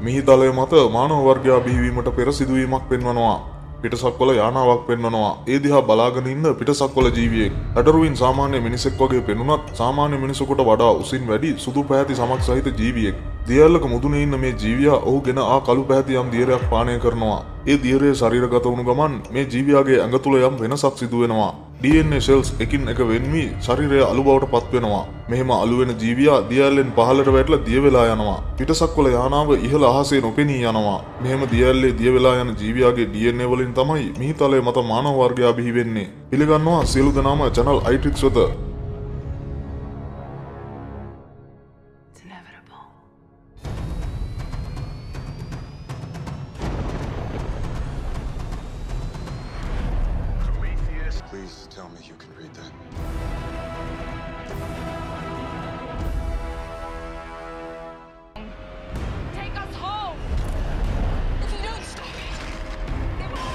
මිහිතලය මත මානව වර්ගයා බිහිවීමට පෙර සිදුවීමක් පෙන්වනවා. පිටසක්වල යානාවක් පෙන්වනවා. ඒ දිහා බලාගෙන ඉන්න පිටසක්වල ජීවියෙක්. ඇඩරුවින් සාමාන්‍ය මිනිසෙක් වගේ පෙනුනත් සාමාන්‍ය මිනිසෙකුට වඩා උසින් වැඩි සුදු පැහැති සමක් සහිත ජීවියෙක්. දියැලක මුදුනේ ඉන්න මේ ජීවියා ඔහුගෙන ආ කළු පැහැති යම් දියරයක් පානය කරනවා. ඒ දියරේ ශරීරගත වුණු ගමන් මේ ජීවියාගේ ඇඟ තුල යම් වෙනසක් සිදු වෙනවා. DNA cells එකින් එක වෙන් වී ශරීරය අලු බවට පත් වෙනවා. මෙහෙම අලු වෙන ජීවියා දියැලෙන් පහළට වැටලා දිය වෙලා යනවා. පිටසක්වල යානාව ඉහළ අහසේ නොපෙනී යනවා. මෙහෙම දියැලේ දිය වෙලා යන ජීවියාගේ DNA වලින් තමයි මිහිතලය මත මානව වර්ගයා බිහි වෙන්නේ. පිළිගන්නවා සියලු දෙනාම channel iTricks වෙත. Please tell me you can read that. Take us home! If you don't stop it, they will...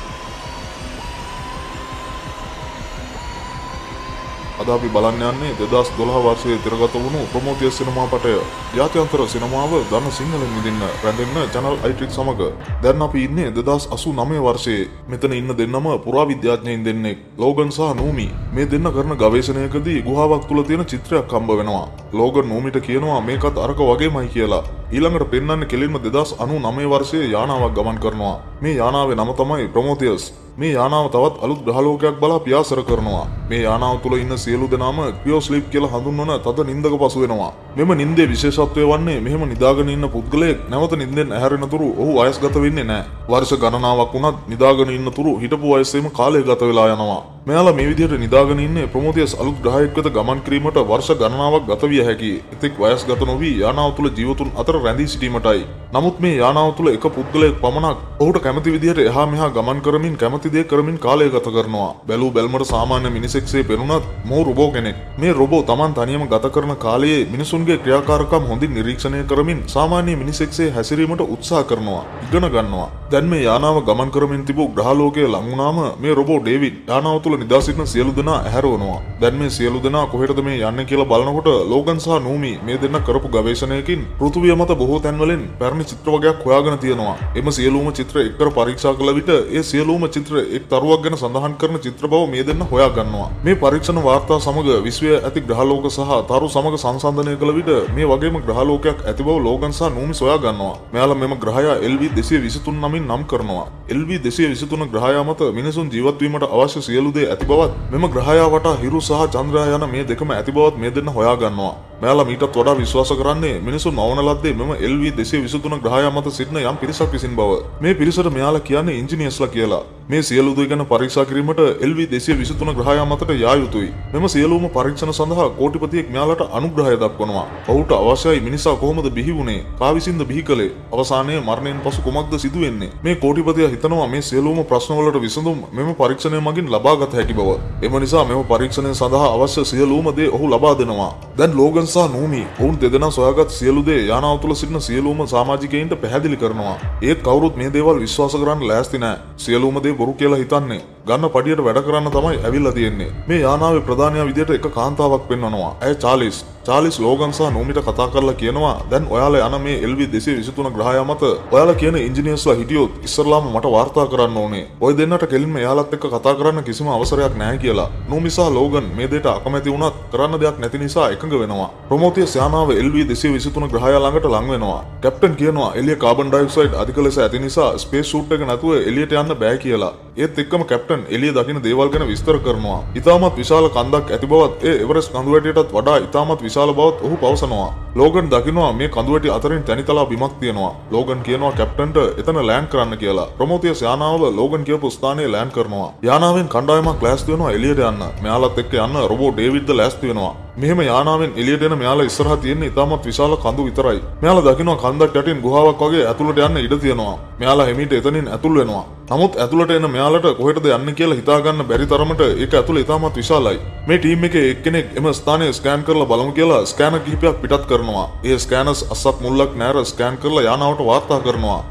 අද අපි බලන්න යන්නේ 2012 වර්ෂයේ තිරගත වුණු ප්‍රොමෝතියස් සිනමා පටය. ජාත්‍යන්තර සිනමාව දන්න සිංහලෙන් විඳින්න රැඳෙන්න channel iTricks සමග. දැන් අපි ඉන්නේ 2089 වර්ෂයේ. මෙතන ඉන්න දෙන්නම පුරාවිද්‍යාඥයින් දෙන්නෙක්. ලෝගන් සහ නූමි. මේ දෙන්න කරන ගවේෂණයකදී ගුහාවක් තුල තියෙන චිත්‍රයක් හම්බ වෙනවා. ලෝගන් නූමිට කියනවා මේකත් අරක වගේමයි කියලා. ඊළඟට පෙන්වන්නේ කෙලින්ම 2099 වර්ෂයේ යානාවක් ගමන් කරනවා. මේ යානාවේ නම තමයි ප්‍රොමෝතියස්. මේ යානාව තවත් අලුත් ග්‍රහලෝකයක් බලා පියාසර කරනවා. මේ යානාව තුල ඉන්න සියලු දෙනාම ක්‍රියෝස්ලීප් කියලා හඳුන්වන තද නිින්දක පසු වෙනවා. මෙම නිින්දේ විශේෂත්වය වන්නේ මෙහෙම නිදාගෙන ඉන්න පුද්ගලයෙක් නැවත නිින්දෙන් ඇහැරෙන තුරු ඔහු වයස්ගත වෙන්නේ නැහැ. වර්ෂ ගණනාවක් වුණත් නිදාගෙන ඉන්න තුරු හිටපු වයසේම කාලය ගත වෙලා යනවා. මෙයාලා මේ විදිහට නිදාගෙන ඉන්නේ ප්‍රොමෝතියස් අලුත් ග්‍රහයෙක් වෙත ගමන් කිරීමට වර්ෂ ගණනාවක් ගත විය හැකියි. එතෙක් වයස්ගත නොවි යානාව තුල ජීවතුන් අතර රැඳී සිටීමටයි. නමුත් මේ යානාව තුල එක පුද්ගලයෙක් පමණක් ඔහුට කැමති විදිහට එහා මෙහා ගමන් කරමින් කැමති දේ කරමින් කාලය ගත කරනවා. බැලූ බැල්මට සාමාන්‍ය මිනිසෙක්සේ පෙනුනත් මොහු රොබෝ කෙනෙක්. මේ රොබෝ Taman තනියම ගත කරන කාලයේ මිනිසුන්ගේ ක්‍රියාකාරකම් හොඳින් නිරීක්ෂණය කරමින් සාමාන්‍ය මිනිසෙක්සේ හැසිරීමට උත්සාහ කරනවා. ඉගෙන ගන්නවා. දැන් මේ යානාව ගමන් කරමින් තිබූ ග්‍රහලෝකයේ ලං වුණාම මේ රොබෝ ඩේවිඩ් යානාව තුල නිදා සිටින සියලු දෙනා ඇහැරවනවා. දැන් මේ සියලු දෙනා කොහෙටද මේ යන්නේ කියලා බලනකොට ලෝගන් සහ නූමි මේ දෙන්න කරපු ගවේෂණයකින් පෘථුවිය මත බොහෝ තැන්වලින් පැරණි චිත්‍ර වර්ගයක් හොයාගෙන තියෙනවා. එම සියලුම චිත්‍ර එක්කර පරීක්ෂා කළ විට ඒ සියලුම චිත්‍ර එක් තරුවක් ගැන සඳහන් කරන චිත්‍ර බව මේ දෙන්න හොයා ගන්නවා. මේ පරීක්ෂණ වාර්තා සමග විශ්වයේ ඇති ග්‍රහලෝක සහ තරු සමග සංසන්දනය කළ විට මේ වගේම ග්‍රහලෝකයක් ඇති බව ලෝගන් සහ නූමි සොයා ගන්නවා. මෙයාලා මෙම ග්‍රහය LV-223 නමින් නම් කරනවා. LV-223 ග්‍රහය මත මිනිසුන් ජීවත් වීමට අවශ්‍ය සියලු දේ ඇති බවත් මෙම ග්‍රහය වටා හිරු සහ චන්ද්‍රයා යන මේ දෙකම ඇති බවත් මේ දෙන්න හොයා ගන්නවා. මෙයාලා මීටත් වඩා විශ්වාස කරන්නේ මිනිසුන් මවන ලද්දේ මෙම LV-223 ග්‍රහය මත සිටින යම් පිරිසක් විසින් බව. මේ පිරිසට මෙයාලා කියන්නේ ඉන්ජිනියර්ස්ලා කියලා. මේ සියලු දේ ගැන පරීක්ෂා කිරීමට LV-223 ග්‍රහය මතට යා යුතුයි. මෙම සියලුම පරීක්ෂණ සඳහා කෝටිපතියෙක් මෙයාලට අනුග්‍රහය දක්වනවා. ඔහුට අවශ්‍යයි මිනිසා කොහොමද බිහි වුණේ? කා විසින්ද බිහි කළේ? අවසානයේ මරණයෙන් පසු කුමක්ද සිදු වෙන්නේ? මේ කෝටිපතියා හිතනවා මේ සියලුම ප්‍රශ්න වලට විසඳුම් මෙම පරීක්ෂණය මගින් ලබා ගත හැකි බව. එම නිසා මෙම පරීක්ෂණය සඳහා අවශ්‍ය සියලුම දේ ඔහු ලබා දෙනවා. දැන් ලෝගන් සහ නූමි ඔවුන් දෙදෙනා සොයාගත් සියලු දේ යානාව තුල සිටින සියලුම සමාජිකයින්ට පැහැදිලි කරනවා. ඒත් කවුරුත් මේ දේවල් විශ්වාස කරන්න ලෑස්ති නැහැ. සියලුම දේ බොරු කියලා හිතන්නේ. ගන්න පඩියට වැඩ කරන්න තමයි ඇවිල්ලා තියෙන්නේ. මේ යානාවේ ප්‍රධානියා විදිහට එක කාන්තාවක් පෙන්වනවා. ඇය චාලිස් ලෝගන් සහ නූමිට කතා කරලා කියනවා දැන් ඔයාලා යන මේ LV-223 ග්‍රහය මත ඔයාලා කියන ඉන්ජිනියර්ස්ලා හිටියොත් ඉස්සරලාම මට වාර්තා කරන්න ඕනේ. ඔය දෙන්නට කෙලින්ම එයාලත් එක්ක කතා කරන්න කිසිම අවසරයක් නැහැ කියලා. නූමි සහ ලෝගන් මේ දෙයට අකමැති වුණත් කරන්න දෙයක් නැති නිසා එකඟ වෙනවා. ප්‍රොමෝතියස් යානාව LV-223 ග්‍රහය ළඟට ලං වෙනවා. කැප්ටන් කියනවා එළිය කාබන් ඩයොක්සයිඩ් අධික ලෙස ඇති නිසා ස්පේස් සූට් එක නැතුව එළියට යන්න බෑ කියලා. ඒත් එක්කම කැප්ටන් එළිය දකින දේවල් ගැන විස්තර කරනවා. ඉතාමත් විශාල කන්දක් ඇති බවත් ඒ එවරෙස්ට් කඳුවැටියටත් වඩා ඉතාමත් විශාල බවත් ඔහු පවසනවා. ලෝගන් දකිනවා මේ කඳුවැටි අතරින් තැනිතලා බිමක් තියෙනවා. ලෝගන් කියනවා කැප්ටන්ට එතන ලෑන්ඩ් කරන්න කියලා. ප්‍රොමෝතියස් යානාව ලෝගන් කියපු ස්ථානයේ ලෑන්ඩ් කරනවා. යානාවෙන් කණ්ඩායමක් ලෑස්ති වෙනවා එළියට යන්න. මෙයාලත් එක්ක යන්න රොබෝ ඩේවිඩ්ද ලෑස්ති වෙනවා. මෙහෙම යානාවෙන් එළියට එන මෙයාලා ඉස්සරහා තියෙන ඉතාමත් විශාල කඳු විතරයි. මෙයාලා දකිනවා කන්දක් යටින් ගුහාවක් වගේ ඇතුළට යන්න ඉඩ තියෙනවා. මෙයාලා හිමීට එතනින් ඇතුල් වෙනවා. නමුත් ඇතුළට එන මෙයාලට කොහෙටද යන්නේ කියලා හිතා ගන්න බැරි තරමට ඒක ඇතුළ ඉතාමත් විශාලයි. මේ ටීම් එකේ එක්කෙනෙක් එම ස්ථානය ස්කෑන් කරලා බලමු කියලා ස්කෑනර් කිහිපයක් පිටත් කරනවා. ඒ ස්කෑනර්ස් අස්සක් මුල්ලක් නැර ස්කෑන් කරලා යානාවට වාර්තා කරනවා.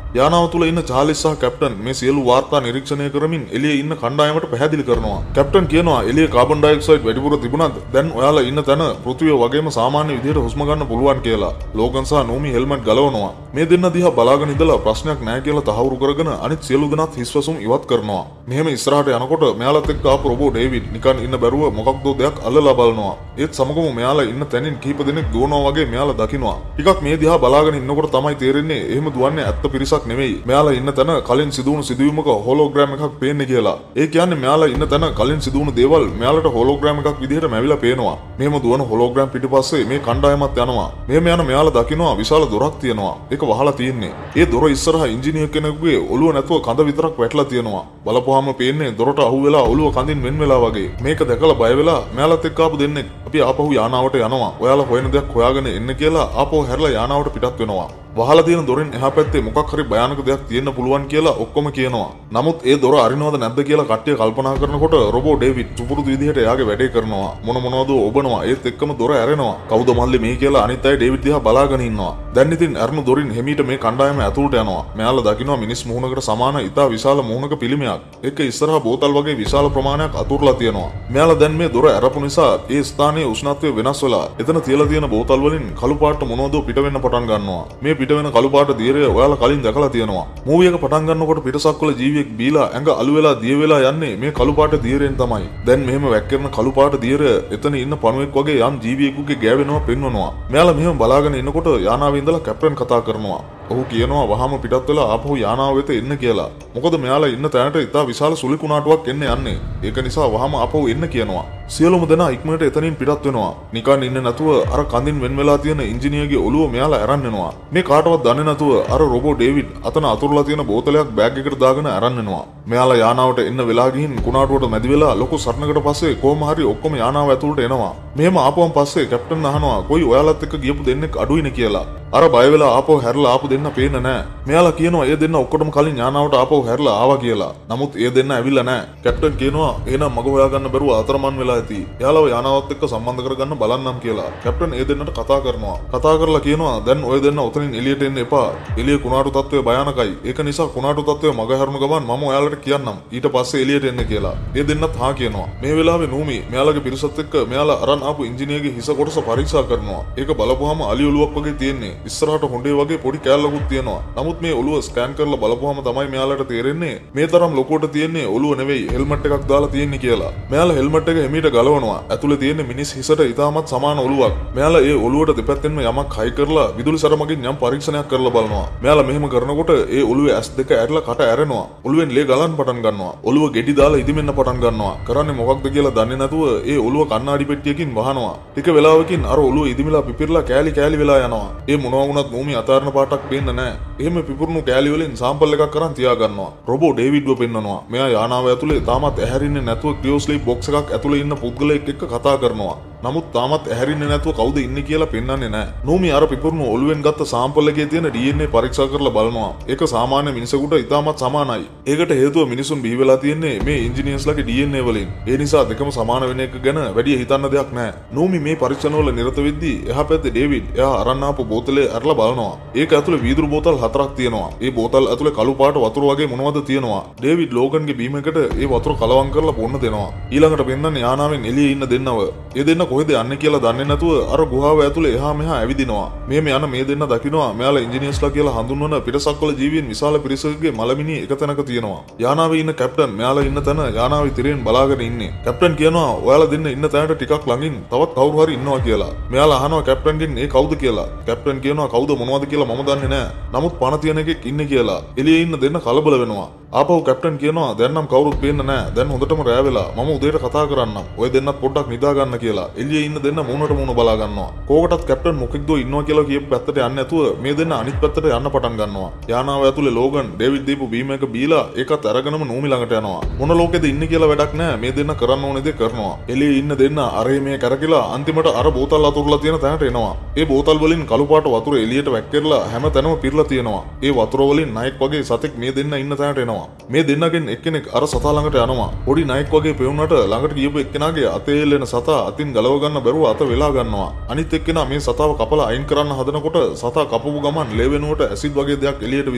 යානාව තුල ඉන්න චාලිස් සහ කැප්ටන් මේ සියලු වාර්තා නිරීක්ෂණය කරමින් එළියේ ඉන්න කණ්ඩායමට පැහැදිලි කරනවා. කැප්ටන් කියනවා එළියේ කාබන් ඩයොක්සයිඩ් වැඩිපුර තිබුණත් දැන් ඔයාලා ඉන්න තැන පෘථිවිය වගේම සාමාන්‍ය විදිහට හුස්ම ගන්න පුළුවන් කියලා. ලෝගන් සහ නෝමි හෙල්මට් ගලවනවා. මේ දෙන්න දිහා බලාගෙන ඉඳලා ප්‍රශ්නයක් නැහැ කියලා තහවුරු කරගෙන අනිත් සියලු දෙනාත් හිස්වසුම් ඉවත් කරනවා. මෙහෙම ඉස්සරහට යනකොට මෙයාලත් එක්ක ආපු රොබෝ ඩේවිඩ් නිකන් ඉන්න බැරුව මොකක්දෝ දෙයක් අල්ලලා බලනවා. ඒත් සමගම මෙයාලා ඉන්න තැනින් කීප දෙනෙක් දුවනවා වගේ මෙයාලා දකිනවා. ටිකක් මේ දිහා බලාගෙන ඉන්නකොට තමයි තේරෙන්නේ එහෙම දුවන්නේ ඇත්ත පිරිසක් නෙවෙයි. මෙයාලා ඉන්න තැන කලින් සිදුවුණු සිදුවීමක හොලෝග්‍රෑම් එකක් පේන්නේ කියලා. ඒ කියන්නේ මෙයාලා ඉන්න තැන කලින් සිදුවුණු දේවල් මෙයාලට හොලෝග්‍රෑම් එකක් විදිහට මැවිලා පේනවා. මෙහෙම දුවන හොලෝග්‍රෑම් පිටිපස්සේ මේ කණ්ඩායමත් යනවා. මෙහෙම යන මෙයාලා දකිනවා විශාල දොරක් තියෙනවා. ඒක වහලා තියෙන්නේ. ඒ දොර ඉස්සරහා ඉංජිනේර් කෙනෙකුගේ ඔළුව නැතුව කඳ විතරක් වැටලා තියෙනවා. බලපුවාම පේන්නේ දොරට අහු වෙලා ඔළුව කඳින් වෙන් වෙලා වගේ. මේක දැකලා බය වෙලා මෙයාලත් එක්ක ආපු දෙන්නෙක් අපි ආපහු යානාවට යනවා. ඔයාලා හොයන දෙයක් හොයාගෙන එන්න කියලා ආපහු හැරලා යානාවට පිටත් වෙනවා. වහලා තියෙන දොරෙන් එහා පැත්තේ මොකක් හරි භයානක දෙයක් තියෙන්න පුළුවන් කියලා ඔක්කොම කියනවා. නමුත් ඒ දොර අරිනවද නැද්ද කියලා කට්ටිය කල්පනා කරනකොට රොබෝ ඩේවිඩ් සුපුරුදු විදිහට එයාගේ වැඩේ කරනවා. මොනවද ඔබනවා. ඒත් එක්කම දොර ඇරෙනවා. කවුද මල්ලි මේ කියලා අනිත් අය ඩේවිඩ් දිහා බලාගෙන ඉන්නවා. දැන් ඉතින් අරුණු දොරින් හිමීට මේ කණ්ඩායම ඇතුළට යනවා. මෙයාලා දකිනවා මිනිස් මුහුණකට සමාන ඉතා විශාල මුහුණක පිළිමයක්. ඒක ඉස්සරහා බෝතල් වගේ විශාල ප්‍රමාණයක් අතුරලා තියෙනවා. මෙයාලා දැන් මේ දොර ඇරපු නිසා ඒ ස්ථානයේ උෂ්ණත්වය වෙනස් වෙලා එතන තියලා තියෙන බෝතල් වලින් කළු පාට මොනවද පිට වෙන්න පටන් ගන්නවා. මේ පිට වෙන කළු පාට දියරය ඔයාලා කලින් දැකලා තියෙනවා. මූවි එක පටන් ගන්නකොට පිටසක්වල ජීවියෙක් බීලා ඇඟ අලු වෙලා දිය වෙලා යන්නේ මේ කළු පාට දියරෙන් තමයි. දැන් මෙහෙම වැක්කිරන කළු පාට දියරය එතන ඉන්න පණුවෙක් වගේ යම් ජීවියෙකුගේ ගෑවෙනවා පෙන්වනවා. මෙයාලා මෙහෙම බලාගෙන ඉන්නකොට යානාවේ ඉඳලා කැප්ටන් කතා කරනවා. ඔහු කියනවා වහාම පිටත් වෙලා ආපහු යානාව වෙත එන්න කියලා. මොකද මෙයාලා ඉන්න තැනට ඉතා විශාල සුළි කුණාටුවක් එන්න යන්නේ. ඒක නිසා වහාම ආපහු එන්න කියනවා. සියලුම දෙනා ඉක්මනට එතනින් පිටත් වෙනවා. නිකන් ඉන්නේ නැතුව අර කඳින් වෙන් වෙලා තියෙන ඉංජිනේර්ගේ ඔළුව මෙයාලා අරන් එනවා. මේ කාටවත් දන්නේ නැතුව අර රොබෝ ඩේවිඩ් අතන අතුරුලා තියෙන බෝතලයක් බෑග් එකට දාගෙන අරන් එනවා. මෙයාලා යානාවට එන්න වෙලා ගිහින් කුණාටුවට මැදි වෙලා ලොකු සරණකට පස්සේ කොහොම හරි ඔක්කොම යානාව ඇතුළට එනවා. මෙහෙම ආපුවම පස්සේ කැප්ටන් අහනවා කොයි ඔයාලත් එක්ක ගියපු දෙන්නෙක් අඩුයිනේ කියලා. අර බය වෙලා ආපහු හැරලා ආපු දෙන්න පේන්නේ නැහැ. මෙයාලා කියනවා ඒ දෙන්න ඔක්කොටම කලින් යානාවට ආපහු හැරලා ආවා කියලා. නමුත් ඒ දෙන්න ඇවිල්ලා නැහැ. කැප්ටන් කියනවා එහෙනම් මග හොයාගන්න බැරුව අතරමං වෙලා ඇති. එයාලව යානාවත් එක්ක සම්බන්ධ කරගන්න බලන්නම් කියලා. කැප්ටන් ඒ දෙන්නට කතා කරනවා. කතා කරලා කියනවා දැන් ඔය දෙන්න උතනින් එළියට එන්න එපා. එළියේ කුණාටු තත්ත්වය භයානකයි. ඒක නිසා කුණාටු තත්ත්වය මග හැරුණු ගමන් මම ඔයාලට කියන්නම්. ඊට පස්සේ එළියට එන්න කියලා. ඒ දෙන්නත් හා කියනවා. මේ වෙලාවේ නූමි මෙයාලගේ පිරිසත් එක්ක මෙයාලා අරන් ආපු ඉංජිනේර්ගේ හිස කොටස පරීක්ෂා කරනවා. ඒක බලපුවාම අලි ඔලුවක් වගේ තියෙන්නේ. ඉස්සරහට හොඬේ වගේ පොඩි කෑල්ලකුත් තියෙනවා. නමුත් මේ ඔළුව ස්කෑන් කරලා බලපුවාම තමයි මෙයාලට තේරෙන්නේ මේ තරම් ලොකුවට තියෙන්නේ ඔළුව නෙවෙයි හෙල්මට් එකක් දාලා තියෙන්නේ කියලා. මෙයාලා හෙල්මට් එක එමීට ගලවනවා. ඇතුලේ තියෙන්නේ මිනිස් හිසට ඉතාමත් සමාන ඔළුවක්. මෙයාලා ඒ ඔළුවට දෙපැත්තෙන්ම යමක් හයි කරලා විදුලි සර මගින් යම් පරීක්ෂණයක් කරලා බලනවා. මෙයාලා මෙහෙම කරනකොට ඒ ඔළුවේ ඇස් දෙක ඇරලා කට ඇරෙනවා. ඔළුවෙන් ලේ ගලන්න පටන් ගන්නවා. ඔළුව ගෙඩි දාලා ඉදිමෙන්න පටන් ගන්නවා. කරන්නේ මොකක්ද කියලා දන්නේ නැතුව ඒ ඔළුව කණ්ණාඩි පෙට්ටියකින් වහනවා. ටික වෙලාවකින් අර ඔළුව ඉදිමිලා පිපිරලා කෑලි කෑලි වෙලා යනවා. ඒ මොනවා වුණත් නූමි අතාරන පාටක් පේන්නේ නැහැ. එහෙම පිපුරුණු කෑලි වලින් සාම්පල් එකක් අරන් තියා ගන්නවා. රොබෝ ඩේවිඩ්ව පෙන්නනවා. මෙයා යානාව ඇතුලේ තාමත් ඇහැරින්නේ නැතුව ක්‍රියෝස්ලීප් බොක්ස් එකක් ඇතුලේ ඉන්න පුද්ගලයෙක් එක්ක කතා කරනවා. නමුත් තාමත් ඇහැරින්නේ නැතුව කවුද ඉන්නේ කියලා පෙන්වන්නේ නැහැ. නූමි අර පිපුරුණු ඔළුවෙන් ගත්ත සාම්පල් එකේ තියෙන DNA පරීක්ෂා කරලා බලනවා. ඒක සාමාන්‍ය මිනිසෙකුට ඉතාමත් සමානයි. ඒකට හේතුව මිනිසුන් බිහි වෙලා තියෙන්නේ මේ ඉංජිනේර්ස්ලාගේ DNA වලින්. ඒ නිසා දෙකම සමාන වෙන එක ගැන වැඩි හිතන්න දෙයක් නැහැ. නූමි මේ පරීක්ෂණවල නිරත වෙද්දී එහා පැත්තේ ඩේවිඩ් එයා අරන් ආපු බෝතලේ අරලා බලනවා. ඒක ඇතුලේ වීදුරු බෝතල් 4ක් තියෙනවා. ඒ බෝතල් ඇතුලේ කළු පාට වතුර වගේ මොනවද තියෙනවා. ඩේවිඩ් ලෝගන්ගේ බීම් එකට ඒ වතුර කලවම් කරලා බොන්න දෙනවා. ඊළඟට පෙන්නන්නේ යානාවෙන් එළියේ ඉන්න දෙන්නව. ඒ දෙන්න කොහෙද යන්නේ කියලා දන්නේ නැතුව අර ගුහාව ඇතුලේ එහා මෙහා ඇවිදිනවා. මෙහෙම යන මේ දෙන්න දකිනවා මෙයාලා ඉංජිනේර්ස්ලා කියලා හඳුන්වන පිටසක්වල ජීවීන් විශාල පිරිසකගේ මලමිනි එක තැනක තියෙනවා. යානාවේ ඉන්න කැප්ටන් මෙයාලා ඉන්න තැන යානාවේ තිරෙන් බලාගෙන ඉන්නේ. කැප්ටන් කියනවා ඔයාලා දෙන්න ඉන්න තැනට ටිකක් ළඟින් තවත් කවුරු හරි ඉන්නවා කියලා. මෙයාලා අහනවා කැප්ටන්ගෙන් ඒ කවුද කියලා. කැප්ටන් කියනවා කවුද මොනවද කියලා මම දන්නේ නැහැ. නමුත් පණ තියෙන එකෙක් ඉන්නේ කියලා. එළියේ ඉන්න දෙන්න කලබල වෙනවා. ආපහු කැප්ටන් කියනවා දැන් නම් කවුරුත් පේන්නේ නැහැ. දැන් හොඳටම රෑ වෙලා. මම උදේට කතා කරන්නම්. ඔය දෙන්නත් පොඩ්ඩක් නිදා ගන්න කියලා. එළියේ ඉන්න දෙන්න මූණට මූණ බලා ගන්නවා. කෝකටත් කැප්ටන් මොකෙක්ද ඉන්නවා කියලා කියපු පැත්තට යන්නේ නැතුව මේ දෙන්න අනිත් පැත්තට යන්න පටන් ගන්නවා. යානාව ඇතුලේ ලෝගන් ඩේවිඩ් දීපු බීම් එක බීලා ඒකත් අරගෙනම නූමි ළඟට යනවා. මොන ලෝකෙද ඉන්නේ කියලා වැඩක් නැහැ. මේ දෙන්න කරන්න ඕනේ දේ කරනවා. එළියේ ඉන්න දෙන්න අරේ මේ කරකිලා අන්තිමට අර බෝතල් අතුරුලා තියෙන තැනට එනවා. ඒ බෝතල් වලින් කළු පාට වතුර එළියට වැක්කිරලා හැම තැනම පිරලා තියෙනවා. ඒ වතුර වලින් නයික් වගේ සතෙක් මේ දෙන්න ඉන්න තැනට එනවා. මේ දෙන්නගෙන් එක්කෙනෙක් අර සතා ළඟට යනවා. පොඩි නයික් වගේ පෙවුනට ළඟට ගියපු එක්කෙනාගේ අතේ එල්ලෙන සතා අතින් ගලව ගන්න බැරුව අත වෙලා ගන්නවා. අනිත් එක්කෙනා මේ සතාව කපලා අයින් කරන්න හදනකොට සතා කපපු ගමන් ලේ වෙනුවට ඇසිඩ් වගේ දෙයක් එළියට විදිනවා.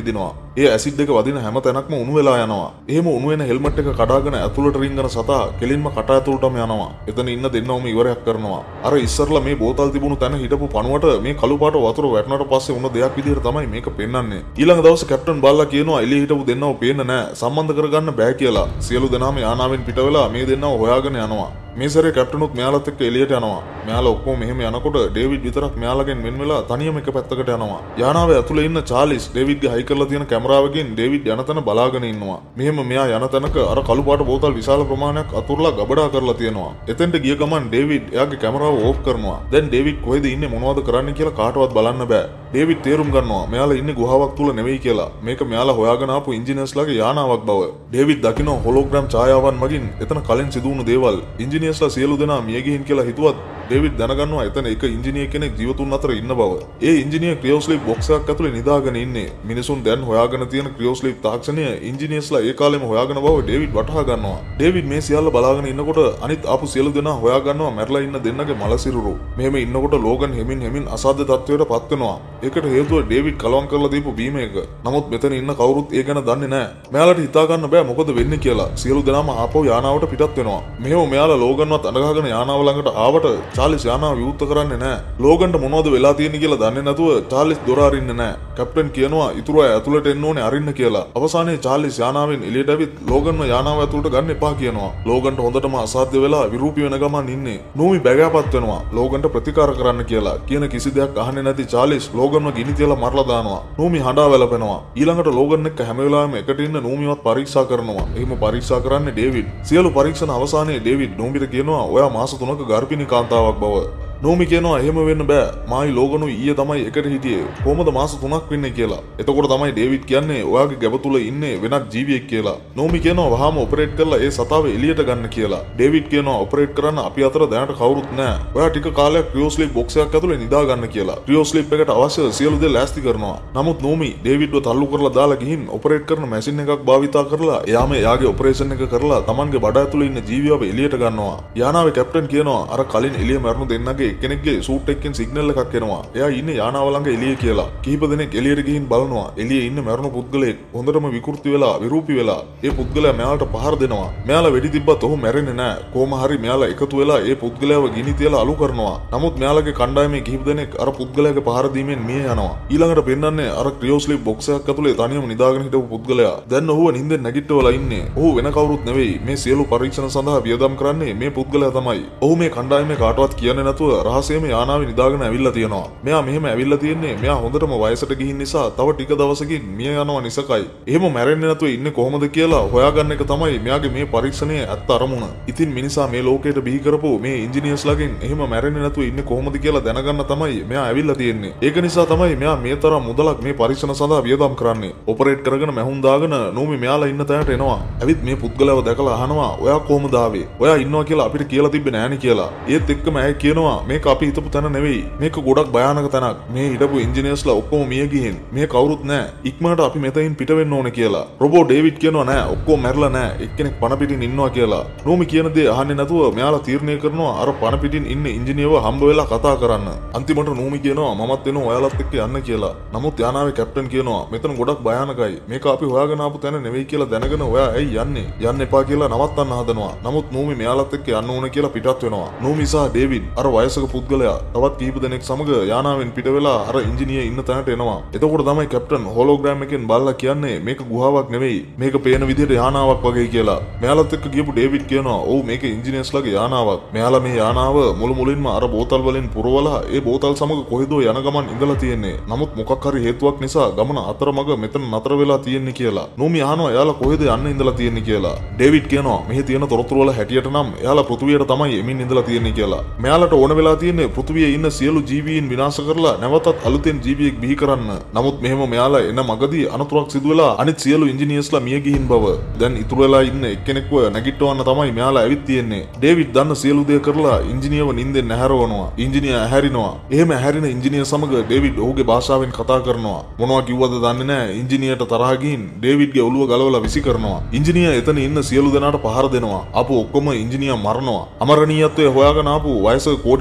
ඒ ඇසිඩ් එක වදින හැම තැනක්ම උණු වෙලා යනවා. එහෙම උණු වෙන හෙල්මට් එක කඩාගෙන ඇතුළට රිංගන සතා කෙලින්ම කට ඇතුළටම යනවා. එතන ඉන්න දෙන්නවම ඉවරයක් කරනවා. අර ඉස්සරලා මේ බෝතල් තිබුණු තැන හිටපු පණුවට මේ කළු පාට වතුර වැටුණාට පස්සේ වුණ දෙයක් විදිහට තමයි මේක පෙන්වන්නේ. ඊළඟ දවසේ කැප්ටන් බල්ලා කියනවා එළිය හිටපු දෙන්නව පේන්න නැහැ. සම්බන්ධ කරගන්න බෑ කියලා. සියලු දෙනාම යානාවෙන් පිට වෙලා මේ දෙන්නව හොයාගෙන යනවා. මේ සැරේ කැප්ටනුත් මෙයාලත් එක්ක එළියට යනවා. මෙයාලා ඔක්කොම මෙහෙම යනකොට ඩේවිඩ් විතරක් මෙයාලගෙන් වෙන් වෙලා තනියම එක පැත්තකට යනවා. යානාවේ ඇතුලේ ඉන්න චාලිස් ඩේවිඩ්ගේ හයි කරලා තියෙන කැමරාවකින් ඩේවිඩ් යන තැන බලාගෙන ඉන්නවා. මෙහෙම මෙයා යන තැනක අර කළු පාට බෝතල් විශාල ප්‍රමාණයක් අතුරුලා ගබඩා කරලා තියෙනවා. එතෙන්ට ගිය ගමන් ඩේවිඩ් එයාගේ කැමරාව ඕෆ් කරනවා. දැන් ඩේවිඩ් කොහෙද ඉන්නේ මොනවද කරන්නේ කියලා කාටවත් බලන්න බෑ. ඩේවිඩ් තේරුම් ගන්නවා මෙයාලා ඉන්නේ ගුහාවක් තුල නෙවෙයි කියලා. මේක මෙයාලා හොයාගෙන ආපු ඉන්ජිනියර්ස්ලාගේ යානාවක් බව. ඩේවිඩ් දකින්න හොලෝග්‍රෑම් ඡායාවන් මගින් එතන කලින් සිදු වුණු දේවල්. ඉන්ජිනියර්ස්ලා සියලු දෙනා මිය ගිහින් කියලා හිතුවත් ඩේවිඩ් දැනගන්නවා එතන එක ඉංජිනේර කෙනෙක් ජීවතුන් අතර ඉන්න බව. ඒ ඉංජිනේර ක්‍රියෝස්ලිප් බොක්ස් එකක් ඇතුලේ නිදාගෙන ඉන්නේ. මිනිසුන් දැන් හොයාගෙන තියෙන ක්‍රියෝස්ලිප් තාක්ෂණය ඉංජිනේර්ස්ලා ඒ කාලෙම හොයාගෙන බව ඩේවිඩ් වටහා ගන්නවා. ඩේවිඩ් මේ සියල්ල බලාගෙන ඉන්නකොට අනිත් ආපු සියලු දෙනා හොයා ගන්නවා මැරලා ඉන්න දෙන්නගේ මල සිරුරු. මෙහෙම ඉන්නකොට ලෝගන් හෙමින් අසාධ්‍ය තත්වයට පත් වෙනවා. ඒකට හේතුව ඩේවිඩ් කලවම් කරලා දීපු බීම එක. නමුත් මෙතන ඉන්න කවුරුත් ඒ ගැන දන්නේ නැහැ. මෙයාලට හිතා ගන්න බෑ මොකද වෙන්නේ කියලා. සියලු දෙනාම ආපහු යානාවට පිටත් වෙනවා. මෙහෙම මෙයාලා ලෝගන්වත් අඳගහගෙන යානාව ළඟට ආවට චාලිස් යානාව විවෘත කරන්නේ නැහැ. ලෝගන්ට මොනවද වෙලා තියෙන්නේ කියලා දන්නේ නැතුව චාලිස් දොර අරින්නේ නැහැ. කැප්ටන් කියනවා ඉතුරු අය ඇතුළට එන්න ඕනේ අරින්න කියලා. අවසානයේ චාලිස් යානාවෙන් එළියට ඇවිත් ලෝගන්ව යානාව ඇතුළට ගන්න එපා කියනවා. ලෝගන්ට හොඳටම අසාධ්‍ය වෙලා විරූපී වෙන ගමන් ඉන්නේ. නූමි බැගෑපත් වෙනවා. ලෝගන්ට ප්‍රතිකාර කරන්න කියලා. කියන කිසි දෙයක් අහන්නේ නැති චාලිස් ලෝගන්ව ගිනි තියලා මරලා දානවා. නූමි හඬා වැළපෙනවා. ඊළඟට ලෝගන් එක්ක හැම වෙලාවෙම එකට ඉන්න නූමිවත් පරීක්ෂා කරනවා. එහෙම පරීක්ෂා කරන්නේ ඩේවිඩ්. සියලු පරීක්ෂණ අවසානයේ ඩේවිඩ් නූමිට කියනවා ඔයා මාස 3ක ගර්භිණී කාන්තාවක් බව. නෝමි කියනවා එහෙම වෙන්න බෑ. මායි ලෝගනු ඊයේ තමයි එකට හිටියේ. කොහොමද මාස 3ක් වෙන්නේ කියලා. එතකොට තමයි ඩේවිඩ් කියන්නේ ඔයාගේ ගැබ තුල ඉන්නේ වෙනත් ජීවියෙක් කියලා. නෝමි කියනවා වහාම ඔපරේට් කරලා ඒ සතාව එළියට ගන්න කියලා. ඩේවිඩ් කියනවා ඔපරේට් කරන්න අපි අතර දැනට කවුරුත් නැහැ. ඔයා ටික කාලයක් ක්‍රියෝස්ලිප් බොක්ස් එකක් ඇතුලේ නිදා ගන්න කියලා. ක්‍රියෝස්ලිප් එකට අවශ්‍ය සියලු දේ ලෑස්ති කරනවා. නමුත් නෝමි ඩේවිඩ්ව තල්ලු කරලා දාලා ගිහින් ඔපරේට් කරන මැෂින් එකක් භාවිතා කරලා එයාම එයාගේ ඔපරේෂන් එක කරලා Tamanගේ බඩ ඇතුලේ ඉන්න ජීවියව එළියට ගන්නවා. යානාවේ කැප්ටන් කියනවා අර කලින් එළිය මරණු දෙන්නගේ එක්කෙනෙක්ගේ සූට් එකකින් සිග්නල් එකක් එනවා. එයා ඉන්නේ යානාව ළඟ එළිය කියලා. කිහිප දෙනෙක් එළියට ගිහින් බලනවා. එළියේ ඉන්න මරණු පුද්ගලයෙක් හොඳටම විකෘති වෙලා විරූපී වෙලා. ඒ පුද්ගලයා මෙයාලට පහර දෙනවා. මෙයාලා වෙඩි තිබ්බත් ඔහු මැරෙන්නේ නැහැ. කොහොම හරි මෙයාලා එකතු වෙලා ඒ පුද්ගලයාව ගිනි තියලා අලු කරනවා. නමුත් මෙයාලගේ කණ්ඩායමේ කිහිප දෙනෙක් අර පුද්ගලයාගේ පහර දීමෙන් මිය යනවා. ඊළඟට පෙන්වන්නේ අර ක්‍රියෝස්ලිප් බොක්ස් එකක් ඇතුලේ තනියම නිදාගෙන හිටපු පුද්ගලයා. දැන් ඔහුව නිින්දෙන් නැගිට්ටවලා ඉන්නේ. ඔහු වෙන කවුරුත් නෙවෙයි. මේ සියලු පරීක්ෂණ සඳහා වියදම් කරන්නේ මේ පුද්ගලයා තමයි. ඔහු මේ කණ්ඩායමේ කාටවත් කියන්නේ නැතුව රහසේම යානාවේ නිදාගෙන ඇවිල්ලා තියෙනවා. මෙයා මෙහෙම ඇවිල්ලා තියෙන්නේ මෙයා හොඳටම වයසට ගිහින් නිසා තව ටික දවසකින් මිය යනවා නිසකයි. එහෙම මැරෙන්නේ නැතුව ඉන්නේ කොහොමද කියලා හොයාගන්න එක තමයි මෙයාගේ මේ පරීක්ෂණයේ ඇත්ත අරමුණ. ඉතින් මිනිසා මේ ලෝකයට බිහි කරපු මේ ඉංජිනේර්ස්ලාගෙන් එහෙම මැරෙන්නේ නැතුව ඉන්නේ කොහොමද කියලා දැනගන්න තමයි මෙයා ඇවිල්ලා තියෙන්නේ. ඒක නිසා තමයි මෙයා මේ තරම් මුදලක් මේ පරීක්ෂණ සඳහා වියදම් කරන්නේ. ඔපරේට් කරගෙන මැහුම් දාගෙන නෝමි මෙයාලා ඉන්න තැනට එනවා. ඇවිත් මේ පුද්ගලයාව දැකලා අහනවා ඔයා කොහොමද ආවේ? ඔයා ඉන්නවා කියලා අපිට කියලා තිබ්බේ නෑනේ කියලා. ඒත් එක්කම ඇය කියනවා මේක අපි හිතපු තැන නෙවෙයි. මේක ගොඩක් භයානක තැනක්. මේ හිටපු ඉංජිනේර්ස්ලා ඔක්කොම මිය ගිහින්. මේ කවුරුත් නෑ. ඉක්මනට අපි මෙතනින් පිට වෙන්න ඕනේ කියලා. රොබෝ ඩේවිඩ් කියනවා නෑ ඔක්කොම මැරලා නෑ. එක්කෙනෙක් පණ පිටින් ඉන්නවා කියලා. නෝමි කියන දේ අහන්නේ නැතුව මෙයාලා තීරණය කරනවා අර පණ පිටින් ඉන්න ඉංජිනේරව හම්බ වෙලා කතා කරන්න. අන්තිමට නෝමි කියනවා මමත් එනවා ඔයාලත් එක්ක යන්න කියලා. නමුත් යානාවේ කැප්ටන් කියනවා මෙතන ගොඩක් භයානකයි. මේක අපි හොයාගෙන ආපු තැන නෙවෙයි කියලා දැනගෙන ඔයා ඇයි යන්නේ? යන්න එපා කියලා නවත්තන්න හදනවා. නමුත් නෝමි මෙයාලත් එක්ක යන්න ඕනේ කියලා පිටත් වෙනවා. නෝමි සහ ඩේවිඩ් අර වයසක පුද්ගලයා තවත් කීප දෙනෙක් සමග යානාවෙන් පිට වෙලා අර ඉංජිනේර ඉන්න තැනට එනවා. එතකොට තමයි කැප්ටන් හොලෝග්‍රෑම් එකෙන් බලලා කියන්නේ මේක ගුහාවක් නෙවෙයි. මේක පේන විදිහට යානාවක් වගේ කියලා. මෙයාලත් එක්ක ගියපු ඩේවිඩ් කියනවා ඔව් මේක ඉංජිනේර්ස්ලාගේ යානාවක්. මෙයාලා මේ යානාව මුලින්ම අර බෝතල් වලින් පුරවලා ඒ බෝතල් සමග කොහෙදෝ යන ගමන් ඉඳලා තියෙන්නේ. නමුත් මොකක් හරි හේතුවක් නිසා ගමන අතරමඟ මෙතන නතර වෙලා තියෙන්නේ කියලා. නෝමි අහනවා එයාලා කොහෙද යන්න ඉඳලා තියෙන්නේ කියලා. ඩේවිඩ් කියනවා මෙහි තියෙන තොරතුරු වල හැටියට නම් එයාලා පෘථුවියට තමයි එමින් ඉඳලා තියෙන්නේ කියලා. මෙයාලට ඕන වෙලා තියෙන්නේ පෘථුවියේ ඉන්න සියලු ජීවීන් විනාශ කරලා නැවතත් අලුතෙන් ජීවියෙක් බිහි කරන්න. නමුත් මෙහෙම මෙයාලා එන මගදී අනතුරක් සිදු වෙලා අනිත් සියලු ඉංජිනේර්ස්ලා මිය ගිහින් බව. දැන් ඉතුරු වෙලා ඉන්න එක්කෙනෙක්ව නැගිටවන්න තමයි මෙයාලා ඇවිත් තියෙන්නේ. ඩේවිඩ් දන්න සියලු දේ කරලා ඉංජිනේරව නිින්දෙන් නැහැරවනවා. ඉංජිනේර ඇහැරිනවා. එහෙම ඇහැරින ඉංජිනේර සමග ඩේවිඩ් ඔහුගේ භාෂාවෙන් කතා කරනවා. මොනවා කිව්වද දන්නේ නැහැ. ඉංජිනේරට තරහ ගිහින් ඩේවිඩ්ගේ ඔළුව ගලවලා විසි කරනවා. ඉංජිනේර එතන ඉන්න සියලු දෙනාට පහර දෙනවා. ආපු ඔක්කොම ඉංජිනේර මරනවා. අමරණීයත්වයේ හොයාගෙන ආපු වයසක කෝටිපති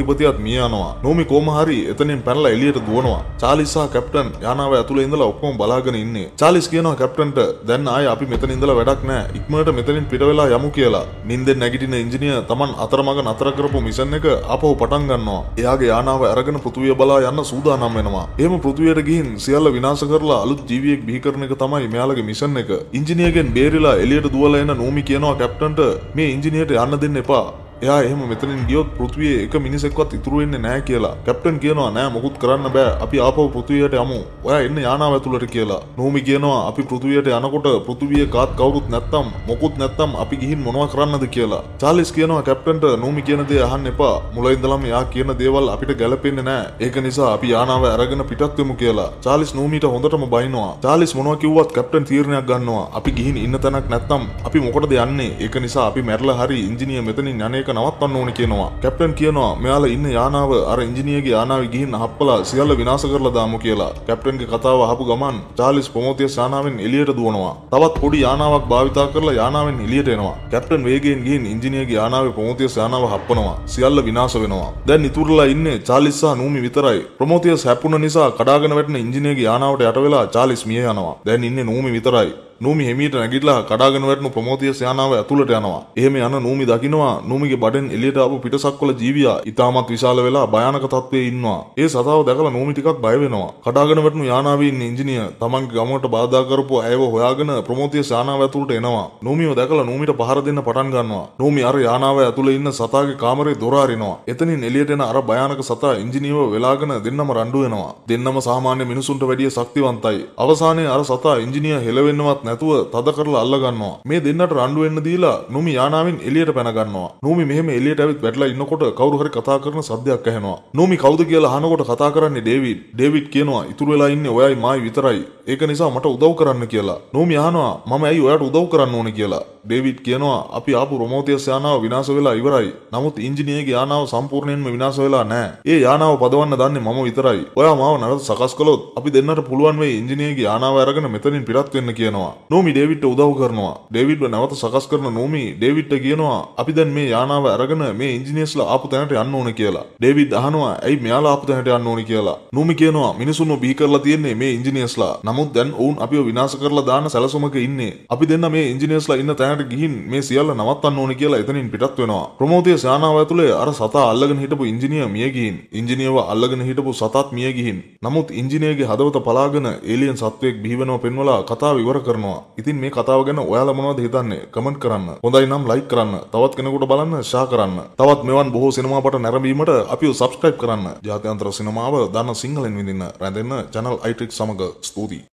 අධිපතියත් මිය යනවා. නෝමි කොහොම හරි එතනින් පැනලා එළියට දුවනවා. චාලිස් සහ කැප්ටන් යානාව ඇතුලේ ඉඳලා ඔක්කොම බලාගෙන ඉන්නේ. චාලිස් කියනවා කැප්ටන්ට දැන් ආයේ අපි මෙතන ඉඳලා වැඩක් නැහැ. ඉක්මනට මෙතනින් පිට වෙලා යමු කියලා. නින්දෙන් නැගිටින ඉංජිනේර් Taman අතරමඟ නතර කරපු මිෂන් එක ආපහු පටන් ගන්නවා. එයාගේ යානාව අරගෙන පෘථුවිය බලා යන්න සූදානම් වෙනවා. එහෙම පෘථුවියට ගිහින් සියල්ල විනාශ කරලා අලුත් ජීවියෙක් බිහි කරන එක තමයි මෙයාලගේ මිෂන් එක. ඉංජිනේර්ගෙන් බේරිලා එළියට දුවලා එන නෝමි කියනවා කැප්ටන්ට මේ ඉංජිනේර්ට යන්න දෙන්න එපා. එයා එහෙම මෙතනින් ගියොත් පෘථුවියේ එක මිනිසෙක්වත් ඉතුරු වෙන්නේ නැහැ කියලා. කැප්ටන් කියනවා නෑ මොකුත් කරන්න බෑ. අපි ආපහු පෘථුවියට යමු. ඔයා එන්න යානාව ඇතුළට කියලා. නෝමි කියනවා අපි පෘථුවියට යනකොට පෘථුවියේ කාත් කවුරුත් නැත්තම් මොකුත් නැත්තම් අපි ගිහින් මොනවා කරන්නද කියලා. චාලිස් කියනවා කැප්ටන්ට නෝමි කියන දේ අහන්න එපා. මුලින් ඉඳලම එයා කියන දේවල් අපිට ගැලපෙන්නේ නෑ. ඒක නිසා අපි යානාව අරගෙන පිටත් වෙමු කියලා. චාලිස් නෝමිට හොඳටම බයිනවා. චාලිස් මොනවා කිව්වත් කැප්ටන් තීරණයක් ගන්නවා. අපි ගිහින් ඉන්න තැනක් නැත්තම් අපි මොකටද යන්නේ? ඒක නිසා අපි මැරලා හරි ඉංජිනේර් මෙතනින් යන්නේ නවත්තන්න ඕනේ කියනවා. කැප්ටන් කියනවා මෙයාලා ඉන්න යානාව අර ඉංජිනේර්ගේ යානාවේ ගිහින් අහප්පලා සියල්ල විනාශ කරලා දාමු කියලා. කැප්ටන්ගේ කතාව අහපු ගමන් චාලිස් ප්‍රොමෝතියස් යානාවෙන් එළියට දුවනවා. තවත් පොඩි යානාවක් භාවිතා කරලා යානාවෙන් එළියට එනවා. කැප්ටන් වේගයෙන් ගිහින් ඉංජිනේර්ගේ යානාවේ ප්‍රොමෝතියස් යානාව හප්පනවා. සියල්ල විනාශ වෙනවා. දැන් ඉතුරුලා ඉන්නේ චාලිස් සහ නූමි විතරයි. ප්‍රොමෝතියස් හැප්පුණ නිසා කඩාගෙන වැටෙන ඉංජිනේර්ගේ යානාවට යට වෙලා චාලිස් මිය යනවා. දැන් ඉන්නේ නූමි විතරයි. නූමි හිමීට නැගිටලා කඩාගෙන වැටෙන ප්‍රොමෝතියස් යානාව ඇතුළට යනවා. එහෙම යන නූමි දකින්නවා නූමිගේ බඩෙන් එළියට ආපු පිටසක්වල ජීවියා ඉතාමත් විශාල වෙලා භයානක තත්ත්වයේ ඉන්නවා. ඒ සතාව දැකලා නූමි ටිකක් බය වෙනවා. කඩාගෙන වැටුණු යානාවේ ඉන්න ඉංජිනේර් තමන්ගේ ගමකට බාධා කරපු අයව හොයාගෙන ප්‍රොමෝතියස් යානාව ඇතුළට එනවා. නූමිව දැකලා නූමිට පහර දෙන්න පටන් ගන්නවා. නූමි අර යානාව ඇතුළේ ඉන්න සතාගේ කාමරේ දොර අරිනවා. එතනින් එළියට එන අර භයානක සතා ඉංජිනේරව වෙලාගෙන දෙන්නම රණ්ඩු වෙනවා. දෙන්නම සාමාන්‍ය මිනිසුන්ට වැඩිය ශක්තිවන්තයි. අවසානයේ අර සතා ඉංජිනේර් හෙලවෙන්නවත් නැතුව තද කරලා අල්ල ගන්නවා. මේ දෙන්නට රණ්ඩු වෙන්න දීලා නූමි යානාවෙන් එළියට පැන ගන්නවා. නූමි මෙහෙම එළියට ඇවිත් වැටලා ඉන්නකොට කවුරු හරි කතා කරන සද්දයක් ඇහෙනවා. නූමි කවුද කියලා අහනකොට කතා කරන්නේ ඩේවිඩ්. ඩේවිඩ් කියනවා ඉතුරු වෙලා ඉන්නේ ඔයයි මායි විතරයි. ඒක නිසා මට උදව් කරන්න කියලා. නූමි අහනවා මම ඇයි ඔයාට උදව් කරන්න ඕනේ කියලා. ඩේවිඩ් කියනවා අපි ආපු ප්‍රොමෝතියස් යානාව විනාශ වෙලා ඉවරයි. නමුත් ඉංජිනේර්ගේ යානාව සම්පූර්ණයෙන්ම විනාශ වෙලා නැහැ. ඒ යානාව පදවන්න දන්නේ මම විතරයි. ඔයා මාව නැවත සකස් කළොත් අපි දෙන්නට පුළුවන් වෙයි ඉංජිනේර්ගේ යානාව අරගෙන මෙතනින් පිටත් වෙන්න කියනවා. නූමි ඩේවිඩ්ට උදව් කරනවා. ඩේවිඩ්ව නැවත සකස් කරන නූමි ඩේවිඩ්ට කියනවා අපි දැන් මේ යානාව අරගෙන මේ ඉංජිනේර්ස්ලා ආපු තැනට යන්න ඕනේ කියලා. ඩේවිඩ් අහනවා ඇයි මෙයාලා ආපු තැනට යන්න ඕනේ කියලා. නූමි කියනවා මිනිසුන්ව බිහි කරලා තියෙන්නේ මේ ඉංජිනේර්ස්ලා. නමුත් දැන් ඔවුන් අපිව විනාශ කරලා දාන සැලසුමක ඉන්නේ. අපි දෙන්න මේ ඉංජිනේර්ස්ලා ඉන්න තැනට ගිහින් මේ සියල්ල නවත්තන්න ඕනේ කියලා එතනින් පිටත් වෙනවා. ප්‍රොමෝතියස් යානාව ඇතුලේ අර සතා අල්ලගෙන හිටපු ඉංජිනේර් මිය ගිහින්. ඉංජිනේර්ව අල්ලගෙන හිටපු සතාත් මිය ගිහින්. නමුත් ඉංජිනේර්ගේ හදවත පලාගෙන ඒලියන් සත්වයෙක් බිහි වෙනව පෙන්වලා කතාව ඉවර කරනවා. ඉතින් මේ කතාව ගැන ඔයාලා මොනවද හිතන්නේ? කමෙන්ට් කරන්න. හොඳයි නම් ලයික් කරන්න. තවත් කෙනෙකුට බලන්න ෂෙයා කරන්න. තවත් මෙවන් බොහෝ සිනමා පට නැරඹීමට අපිව සබ්ස්ක්‍රයිබ් කරන්න. ජාත්‍යන්තර සිනමාව දන්න සිංහලෙන් විඳින්න රැඳෙන්න channel iTrix සමග ස්තුතියි.